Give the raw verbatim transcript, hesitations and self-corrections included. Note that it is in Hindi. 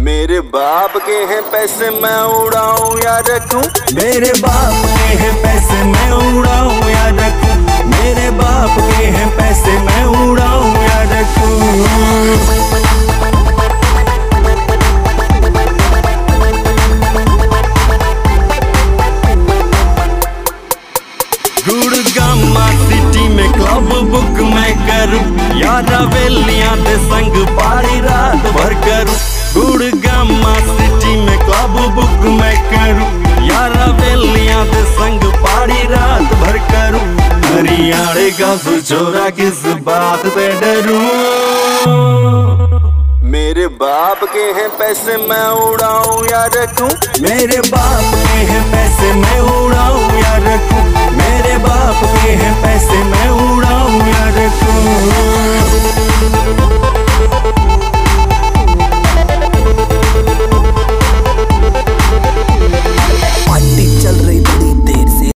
मेरे बाप के हैं पैसे मैं उड़ाऊं या रखूं। मेरे बाप के हैं पैसे मैं उड़ाऊं या रखूं। मेरे बाप के हैं पैसे मैं उड़ाऊं या रखूं। गुड़गामा सिटी में क्लब बुक मैं करूं या रवेलियां दे संग पारी रात भर करूं। गुड़गामा सिटी में क्लब बुक मैं करूं या रवेलियां दे संग पारी रात भर करूं। हरियाणे का सुचोरा किस बात पे डरूं। मेरे बाप के हैं पैसे मैं उड़ाऊं या रखूं। मेरे बाप के हैं पैसे मैं उड़ाऊं या रखूं। मेरे बाप के हैं पैसे मैं उड़ाऊं या रखूं।